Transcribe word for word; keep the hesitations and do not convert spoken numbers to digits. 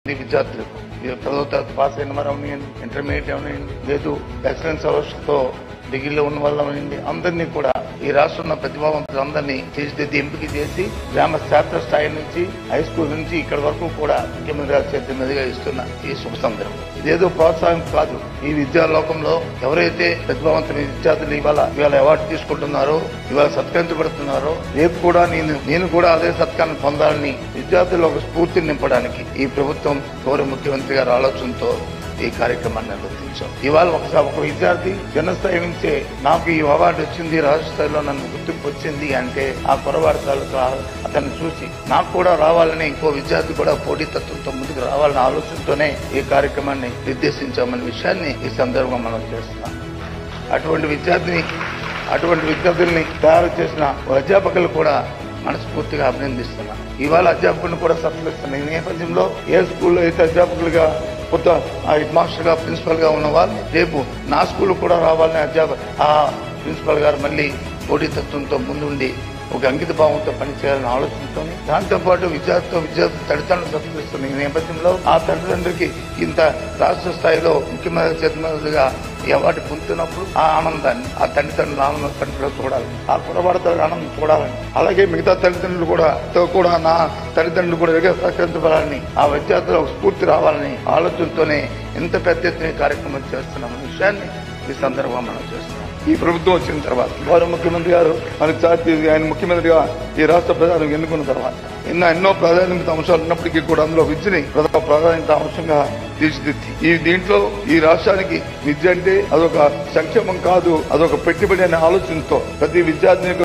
విద్యార్థులకు పదో తరగతి పాస్ అయిన వారు అవనియండి, ఇంటర్మీడియట్ అవనియండి, లేదు ఎక్సలెన్స్ అవర్స్తో డిగ్రీలో ఉన్న వాళ్ళు అవనియండి, అందరినీ కూడా ఈ రాష్ట్రంలో ప్రతిభావంతులందరినీ తీర్చిదిద్ది ఎంపిక చేసి గ్రామ శాస్త్ర స్థాయి నుంచి హై స్కూల్ నుంచి ఇక్కడ వరకు కూడా ముఖ్యమంత్రి గారి చేతి మీదుగా ఇస్తున్న ఈ శుభ సందర్భం. ఇదేదో ప్రోత్సాహం కాదు. ఈ విద్యాలోకంలో ఎవరైతే ప్రతిభావంతుల విద్యార్థులు ఇవాళ ఇవాళ అవార్డు తీసుకుంటున్నారో, ఇవాళ సత్కరించబడుతున్నారో, రేపు కూడా నేను నేను కూడా అదే సత్కారం పొందాలని విద్యార్థుల్లో ఒక స్ఫూర్తిని నింపడానికి ఈ ప్రభుత్వం గౌరవ ముఖ్యమంత్రి గారి ఆలోచనతో ఈ కార్యక్రమాన్ని నిర్వర్తించాం. ఇవాళ ఒకసారి ఒక విద్యార్థి జనస్థాయి నుంచే నాకు ఈ అవార్డు వచ్చింది, రాష్ట్ర స్థాయిలో నన్ను గుర్తింపు వచ్చింది అంటే ఆ కురవాడి తాలూకా అతన్ని చూసి నాకు కూడా రావాలని ఇంకో విద్యార్థి కూడా పోటీతత్వంతో ముందుకు రావాలనే ఆలోచనతోనే ఈ కార్యక్రమాన్ని నిర్దేశించామనే విషయాన్ని ఈ సందర్భంగా మనం చేస్తున్నాం. అటువంటి విద్యార్థిని అటువంటి విద్యార్థుల్ని తయారు చేసిన అధ్యాపకులు కూడా మనస్ఫూర్తిగా అభినందిస్తున్నా. ఇవాళ అధ్యాపకులను కూడా సత్కరిస్తున్నా. ఈ నేపథ్యంలో ఏ స్కూల్లో అయితే అధ్యాపకులుగా కొత్త హెడ్ మాస్టర్ గా ప్రిన్సిపల్ గా ఉన్న వాళ్ళు రేపు నా స్కూల్ కూడా రావాలని అధ్యాపక ఆ ప్రిన్సిపల్ గారు మళ్ళీ పోటీతత్వంతో ముందుండి ఒక అంకిత భావంతో పనిచేయాలని ఆలోచనతో దాంతో పాటు విద్యార్థితో విద్యార్థి తల్లిదండ్రులు సత్కరిస్తున్న ఈ నేపథ్యంలో ఆ తల్లిదండ్రులకి ఇంత రాష్ట్ర స్థాయిలో ముఖ్యమంత్రి చేతి మీదుగా ఈ అవార్డు పొందుతున్నప్పుడు ఆ ఆనందాన్ని ఆ తల్లిదండ్రుల ఆనందం కంటిలో చూడాలి, ఆ కురవాడతో ఆనందం చూడాలని, అలాగే మిగతా తల్లిదండ్రులు కూడా కూడా నా తల్లిదండ్రులు కూడా ఎదుగా సహకరించబడాలని, ఆ విద్యార్థులకు స్ఫూర్తి రావాలని ఆలోచనతోనే ఎంత పెద్ద ఎత్తున కార్యక్రమం చేస్తున్నాం విషయాన్ని ఈ సందర్భంగా మనం చేస్తున్నాం. ఈ ప్రభుత్వం వచ్చిన తర్వాత గౌరవ ముఖ్యమంత్రి గారు మన జాతీయ ఆయన ముఖ్యమంత్రిగా ఈ రాష్ట్ర ప్రజలను ఎన్నుకున్న తర్వాత ఎన్నో ఎన్నో ప్రాధాన్యత అంశాలు ఉన్నప్పటికీ కూడా అందులో విద్యని ప్రధాన ప్రాధాన్యత అంశంగా తీర్చిదిద్ది ఈ దీంట్లో ఈ రాష్ట్రానికి విద్య అంటే అదొక సంక్షేమం కాదు, అదొక పెట్టుబడి అనే ఆలోచనతో ప్రతి విద్యార్థిని